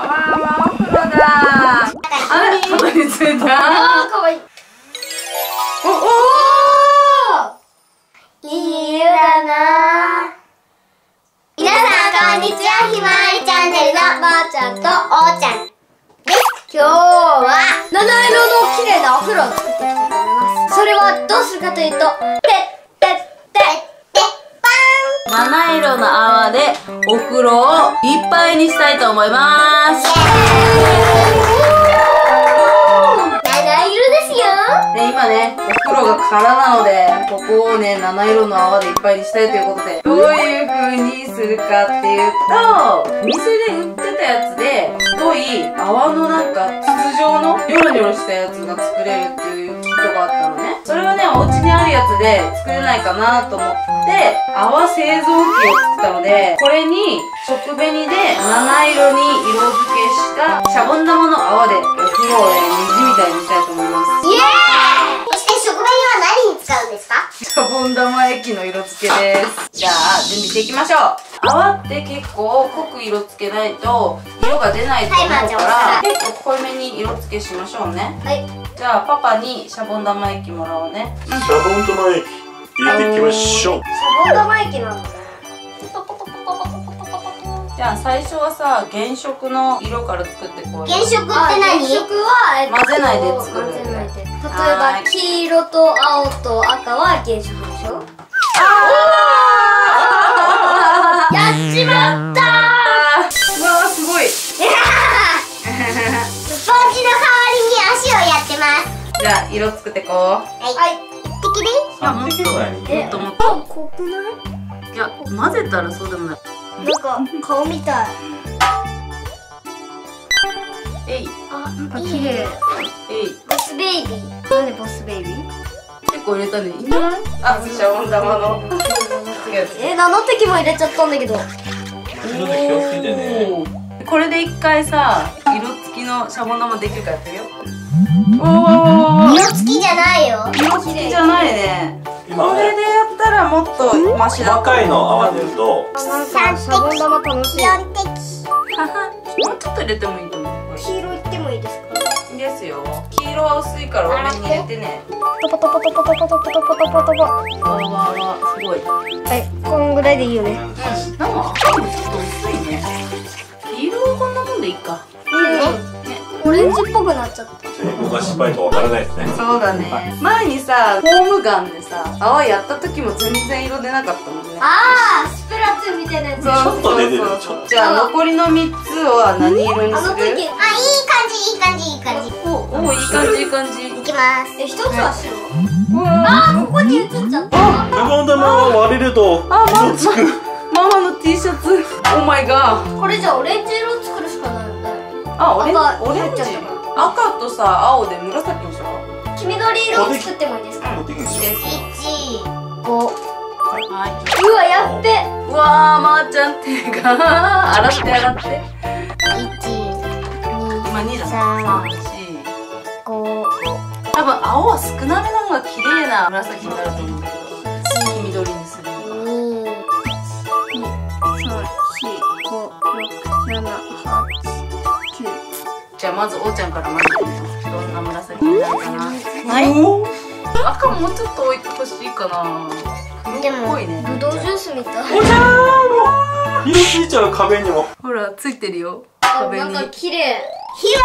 わお風呂だ。あれ、ここについた。 あー、かわいい。 おいい湯だな。皆さんこんにちは、ひまわりチャンネルのばあちゃんとおーちゃんです。今日は七色の綺麗なお風呂を作っていきたいと思います。それはどうするかというと、 7色の泡でお風呂をいっぱいにしたいと思います。 七色ですよ。 で、今ね、お風呂が空なので、ここをね、7色の泡でいっぱいにしたいということで、どういう風にするかっていうと、お店で売ってたやつで、太い泡のなんか筒状のニョロニョロしたやつが作れるっていうキットがあったのね。それはね、お家にあるやつで作れないかなと思って、泡製造機を作ったので、これに食紅で七色に色付けしたシャボン玉の泡でお風呂をね、虹みたいにしたいと思います。 イエーイ。そして食紅は何に使うんですか？ シャボン玉液の色付けです。じゃあ準備していきましょう。泡って結構濃く色付けないと色が出ないと思うから、結構濃いめに色付けしましょうね。はい。じゃあパパにシャボン玉液もらおうね。 シャボン玉液入れていきましょう。 シャボン玉液なんだ。 じゃあ最初はさ、原色の色から作ってこう。 原色って何？原色は混ぜないで作る。 混ぜないで。例えば黄色と青と赤は原色でしょ。やっちまったー。 うわー、すごい。 スポンジの代わりに足をやってます。 じゃあ色作ってこう。 はい。一滴で？ いや、もっともっと。 濃くない？ いや、混ぜたらそうでもない。 なんか顔みたい。 えい。 あ、綺麗。 えい。 ボスベイビー。なんでボスベイビー？ 結構入れたね。いいんじゃない？あ、シャボン玉の。 7滴も入れちゃったんだけど。 後ろで気をつけてね。 これで一回さ、色付きのシャボン玉できるかやってるよ。おお。 色付きじゃないよ。 色付きじゃないね。 今これでやったらもっとマシだ。 細かいの泡出るとなんかシャボン玉楽しい。4滴。 もうちょっと入れてもいいと思う。 黄色いってもいいですか？ いいですよ。黄色は薄いから多めに入れてね。 ポトポトポトポトポトポトポトポト。 わわわ、すごい。 はい、こんぐらいでいいよね。 なんか赤もちょっと薄いね。黄色はこんなもんでいいか。 いいね。オレンジっぽくなっちゃった。 成功が失敗とわからないですね。 そうだね。前にさ、ホームガンでさ、泡やった時も全然色出なかったもんね。 ああ、スプラトゥーンみたいなやつ。 ちょっと出てる。ちょっと。 じゃあ残りの3つは何色にする？ あの時、あ、いい感じ、いい感じ、いい感じ。 お、いい感じ、いい感じ。 いきます。一つは白。 うわあ、ここに映っちゃった。 シャボン玉を割れると色つく。 ママの T シャツ。オーマイガー。 これじゃあオレンジ色作るしかないよね。 あ、オレンジ。 赤赤とさ、青で紫にしよう。 黄緑色を作ってもいいですか？ 持っていくんですよ。 1、5。 はい。 うわ、やっべ。 うわー、まーちゃん手が洗って洗って。今2だ。3、4、5。多分青は少なめの方が綺麗な紫になると思うんだけど、黄緑にするのが。じゃあまずおーちゃんから混ぜてみよう。どんな紫になるかな。はい。赤もうちょっと置いてほしいかな。 でも、 黒っぽいね。 ぶどうジュースみたい。 おじゃーもう色ついちゃう壁にも。 ほらついてるよ。 あ、 壁に。 なんか綺麗。ひまわ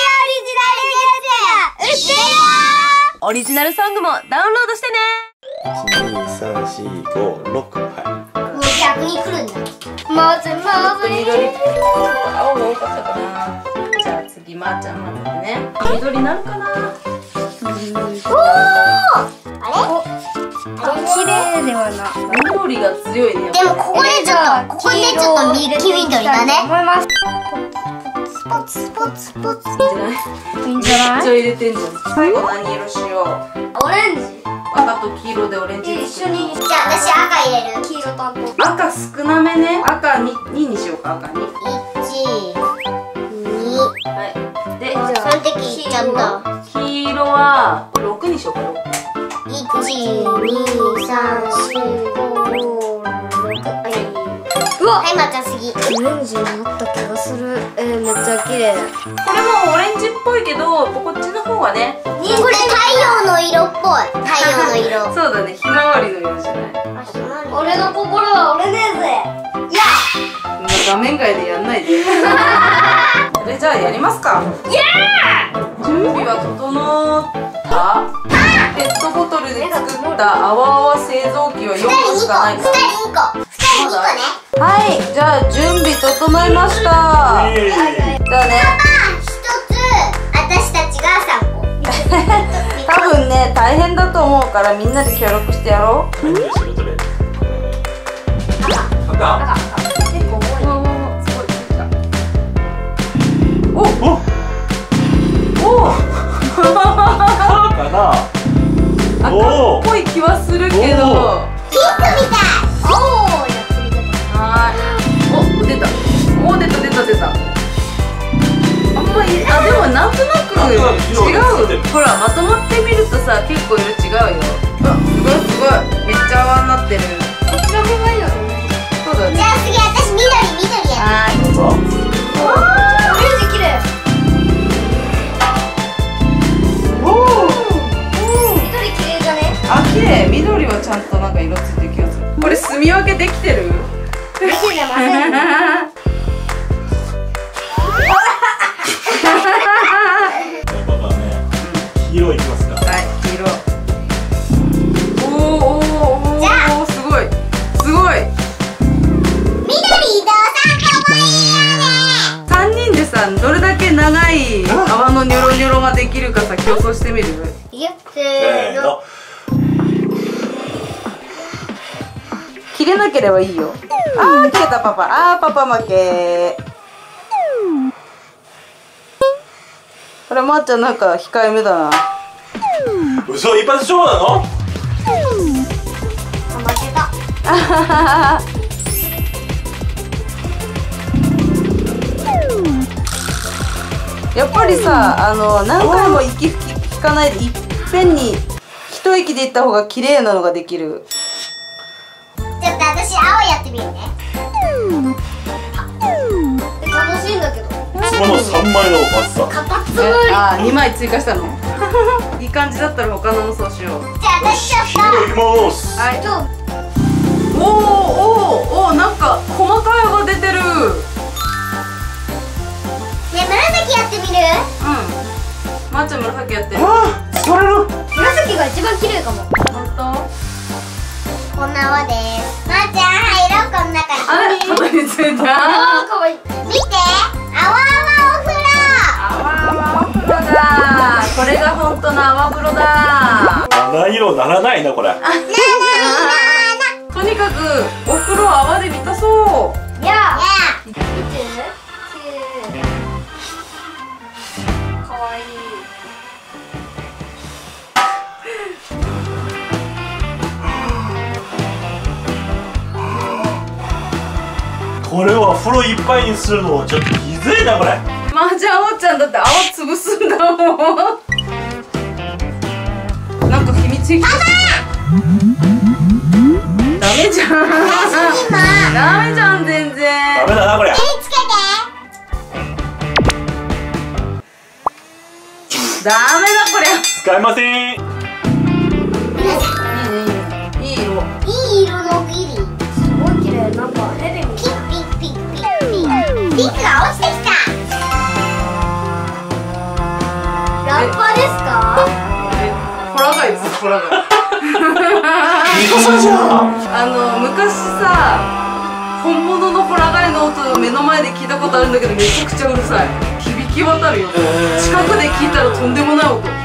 りオリジナルジュース売ってるよオリジナルソングもダウンロードしてね。 1、2、3、4、5、6。はい。 もう逆に来るんだ。まずまず緑。青が多かったかな。じゃあ次まーちゃん混ぜてね。緑になるかな。 おお。あれ？綺麗ではな。 緑が強いね。 でもここでちょっと黄緑だね。思います。ポツポツポツ。いいんじゃない？ めっちゃ入れてんじゃん。最後何色しよう。 オレンジ。 赤と黄色でオレンジ。 一緒に。じゃあ私赤入れる。黄色担当。 赤少なめね。赤2にしようか。赤に。 1、2。 はい。で、 3滴いっちゃった。 黄色は6にしようか。 1、2、3、4、5、6。はい。ううわ、はい、また次。オレンジになった気がする。めっちゃ綺麗。 これもオレンジっぽいけど、こっちの方がね。 これ太陽の色っぽい。太陽の色。 そうだね、ひまわりの色じゃない。 俺の心は俺ねえぜ。いや。 画面外でやんないで。それじゃあやりますか。準備は整った。ペットボトルで作った泡泡製造機は4個しかないから。 2個ね。 はい、じゃあ準備整いました。じゃあね。 私たちが3個。 多分ね、大変だと思うからみんなで協力してやろう。 何それどれ？赤。 結構重い。 すごいついた。おかな。 赤っぽい気はするけど。 ピンクみたい。 はい。出た。出た。あんまり、でもなんとなく違う。ほら、まとまってみるとさ、結構色違うよ。すごい。めっちゃ泡になってる。 こっちの方がいいよね。 そうだね。 じゃあ次、私緑や。 はい。 どうぞ。 オレンジ綺麗。緑綺麗じゃね？ 綺麗。緑はちゃんとなんか色ついてる気がする。これ住み分けできてる？ できてません。 パパね、黄色いきますか。 はい、黄色。お、すごい。 緑と3個もいいよね。 3人でさ、どれだけ長い泡のニョロニョロができるかさ、競争してみる？ いや、せーの。 切れなければいいよ。切れたパパ。パパ負け。これまーちゃんなんか控えめだな。 嘘、一発勝負なの？ 負けた。 やっぱりさ、何回も息吹かないでいっぺんに一息でいった方が綺麗なのができる。 ちょっと私青やってみるね。楽しいんだけど。 その3枚の厚さ。 カタツムリ。 2枚追加したの。いい感じだったら他のもそうしよう。 じゃあ私ちょっと。 白いきます。 はい。おー、なんか細かい泡出てる。 ね、紫やってみる？ まーちゃん紫やってる。 疲れる。 紫が一番綺麗かも。 本当？ こんな泡です。まーちゃん入ろう、この中に。 泡についた。 かわいい。見て、泡お風呂。 泡お風呂だ。これが本当の泡風呂だ。 七色ならないなこれ。 とにかくお風呂泡で満たそう。 やあ。見て。かわいい。 これは風呂いっぱいにするのちょっときずいなこれ。 まーちゃんおっちゃんだって泡潰すんだもん。なんか秘密兵器。ダメじゃん。ダメじゃん全然。 ダメだなこれ。 手つけて。 ダメだこれ。 使えません。 いい色。 いい色のギリ。すごい綺麗。なんかヘビみたい。ピンクが落ちてきた。ラッパですか？ ホラガイです、ホラガイ。 ミコさんじゃん。 昔さ、本物のホラガイの音を目の前で聞いたことあるんだけど、めちゃくちゃうるさい。響き渡るよ。近くで聞いたらとんでもない音。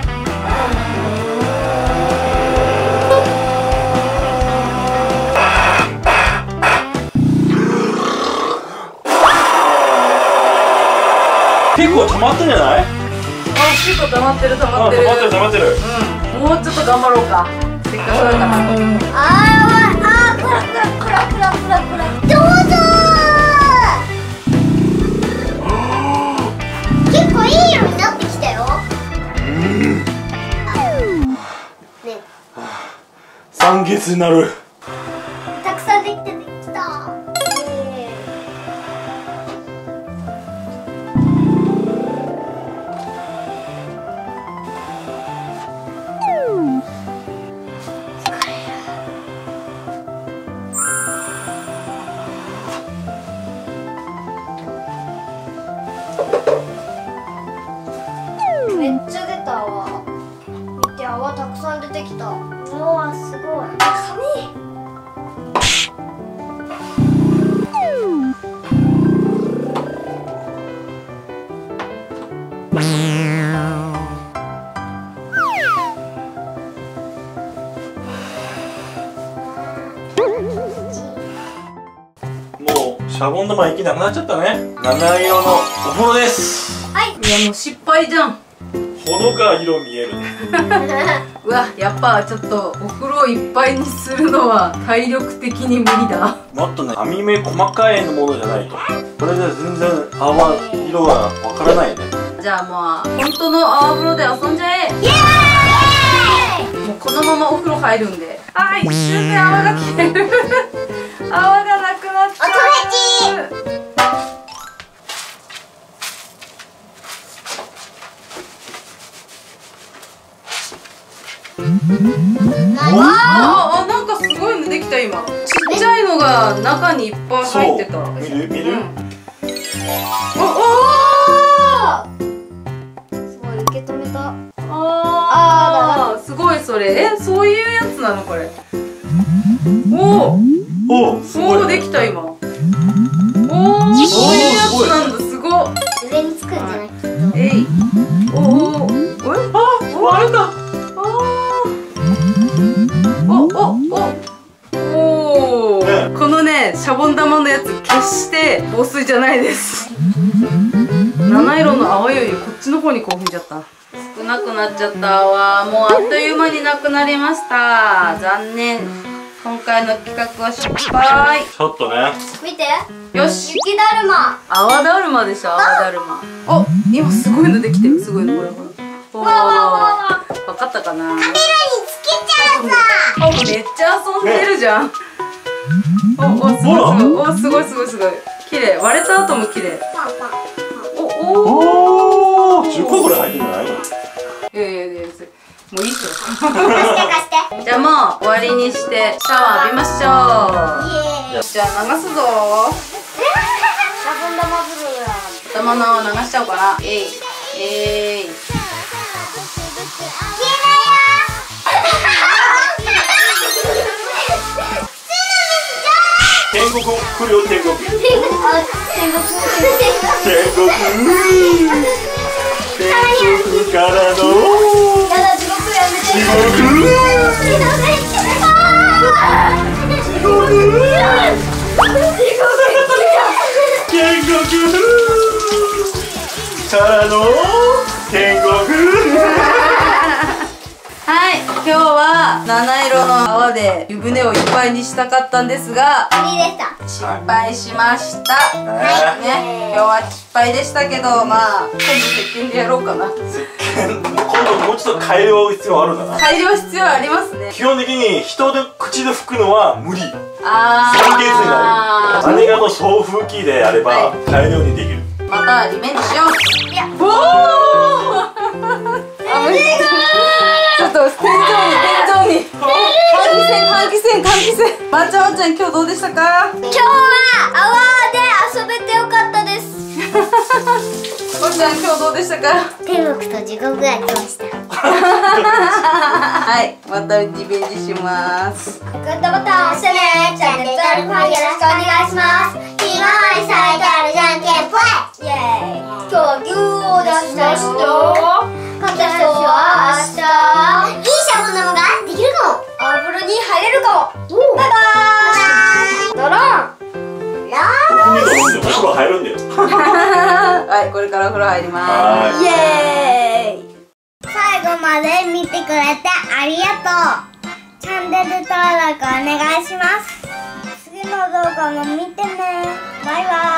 結構溜まったんじゃない？ 結構溜まってる。 溜まってる。 もうちょっと頑張ろうか。せっかくだから。 クラどうぞー。結構いい色になってきたよ。ね、 酸欠になる。 たくさんできた。 てきた。うわすごい。髪。 もうシャボン玉行きなくなっちゃったね。七色のお風呂です。 はい。 いやもう失敗じゃん。 ほのか色見えるね。 うわ、やっぱちょっとお風呂いっぱいにするのは体力的に無理だ。 もっとね、網目細かいものじゃないとこれで全然泡色がわからないね。 じゃあもう本当の泡風呂で遊んじゃえ。 イエーイ。 もうこのままお風呂入るんで。あー、一瞬で泡が消える。泡がなくなっちゃう。あ、なんかすごいのできた今。ちっちゃいのが中にいっぱい入ってた。 見る見る、 すごい受け止めた。 すごいそれ。そういうやつなのこれ。 おすごい、 できた今。そういうやつなんだ。すごっ。 上につくんじゃない？ えい。 割れた。 このね、シャボン玉のやつ決して防水じゃないです。七色の泡よりこっちの方に興奮しちゃった。少なくなっちゃった泡、もうあっという間になくなりました。残念。今回の企画は失敗。 ちょっとね、 見て。 よし、 雪だるま。 泡だるまでしょ、泡だるま。お、今すごいのできてる。すごいの、これほら。わかったかな。 カメラにつけちゃうさ。 めっちゃ遊んでるじゃん。すごいすごいすごい。綺麗。割れた後も綺麗。 10個ぐらい入ってるんじゃないの？ いやもういいっすよ。 貸して。 じゃあもう終わりにしてシャワー浴びましょう。じゃあ流すぞ。 シャボン玉風呂だ。 頭の泡流しちゃおうかな。 天国来るよ、天国。天国からの地獄やめて。 地獄からの天国。 はい、今日は七色の泡で湯船をいっぱいにしたかったんですが失敗しました。ね、今日は失敗でしたけど、まあ今度石鹸でやろうかな。 今度もうちょっと改良必要あるんだな。 改良必要ありますね。 基本的に人で口で吹くのは無理。3ケースになる。姉がの送風機であれば改良にできる。 またリベンジしよう。いや、おおちょっと天井に換気扇。まーちゃん今日どうでしたか？ 今日は泡で遊べてよかったです。 まーちゃん今日どうでしたか？ 天国と地獄が来ました。 はい、またリベンジします。 グッドボタン押してね。チャンネル登録もよろしくお願いします。ひまわりサイダルじゃんけんぽい。イエーイ。今日は牛を出した人。勝った人は明日いいシャボン玉ができるかも。お風呂に入れるかも。バイバーイ。ドローン。 お風呂入るんだよ。 はい、これからお風呂入ります。イエーイ。 最後まで見てくれてありがとう。チャンネル登録お願いします。次の動画も見てね。バイバイ。